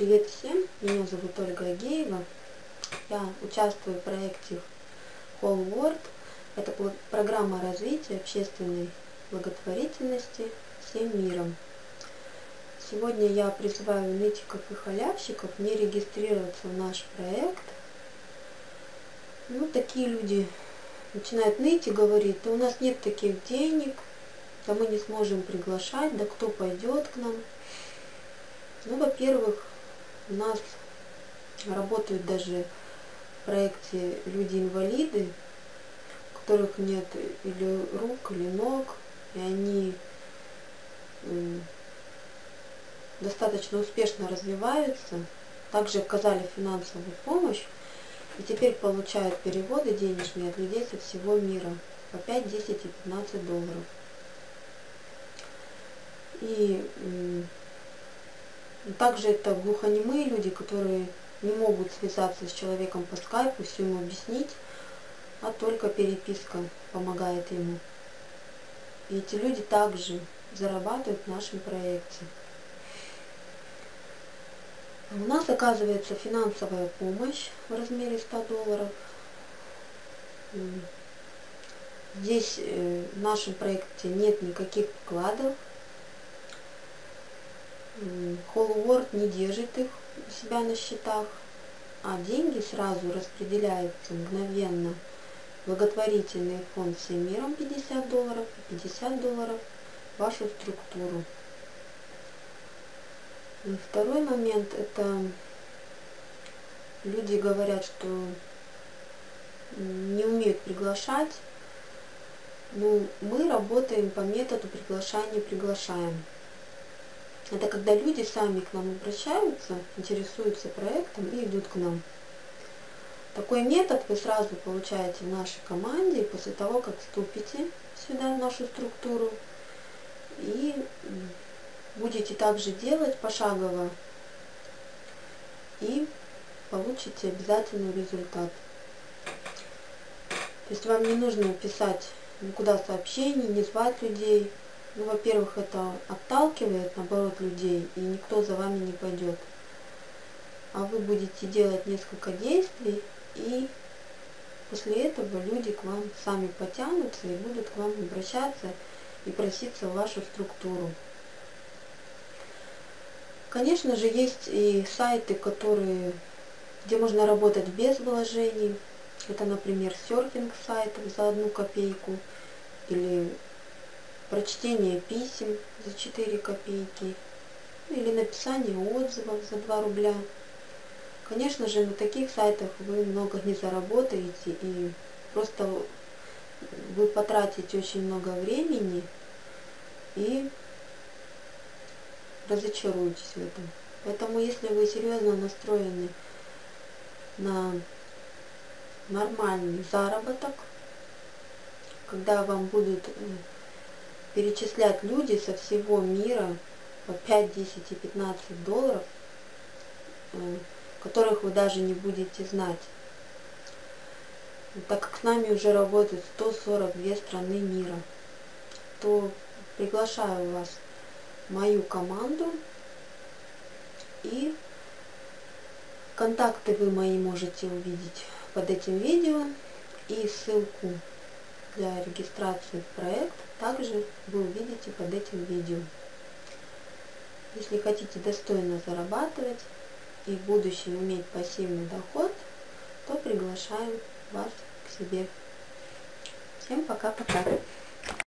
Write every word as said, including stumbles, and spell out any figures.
Привет всем, меня зовут Ольга Агеева. Я участвую в проекте Whole World. Это программа развития общественной благотворительности всем миром. Сегодня я призываю нытиков и халявщиков не регистрироваться в наш проект. Ну, такие люди начинают ныть и говорить: да у нас нет таких денег, да мы не сможем приглашать, да кто пойдет к нам. Ну, во-первых, у нас работают даже в проекте люди-инвалиды, у которых нет или рук, или ног, и они достаточно успешно развиваются, также оказали финансовую помощь и теперь получают переводы денежные от людей со всего мира по пять, десять и пятнадцать долларов. И также это глухонемые люди, которые не могут связаться с человеком по скайпу, все ему объяснить, а только переписка помогает ему. И эти люди также зарабатывают в нашем проекте. У нас оказывается финансовая помощь в размере ста долларов. Здесь в нашем проекте нет никаких вкладов. Whole World не держит их у себя на счетах, а деньги сразу распределяются мгновенно. Благотворительный фонд всем миром пятьдесят долларов и пятьдесят долларов в вашу структуру. И второй момент — это люди говорят, что не умеют приглашать. Ну, мы работаем по методу приглашания приглашаем. Это когда люди сами к нам обращаются, интересуются проектом и идут к нам. Такой метод вы сразу получаете в нашей команде после того, как вступите сюда, в нашу структуру, и будете также делать пошагово, и получите обязательный результат. То есть вам не нужно писать никуда сообщений, не звать людей. Ну, во-первых, это отталкивает, наоборот, людей, и никто за вами не пойдет. А вы будете делать несколько действий, и после этого люди к вам сами потянутся и будут к вам обращаться и проситься в вашу структуру. Конечно же, есть и сайты, которые, где можно работать без вложений. Это, например, серфинг сайтов за одну копейку или прочтение писем за четыре копейки, или написание отзывов за два рубля. Конечно же, на таких сайтах вы много не заработаете, и просто вы потратите очень много времени и разочаруетесь в этом. Поэтому, если вы серьезно настроены на нормальный заработок, когда вам будут перечислять люди со всего мира по пять, десять и пятнадцать долларов, которых вы даже не будете знать. Так как с нами уже работают сто сорок две страны мира, то приглашаю вас в мою команду, и контакты вы мои можете увидеть под этим видео, и ссылку для регистрации в проект также вы увидите под этим видео. Если хотите достойно зарабатывать и в будущем иметь пассивный доход, то приглашаю вас к себе. Всем пока-пока.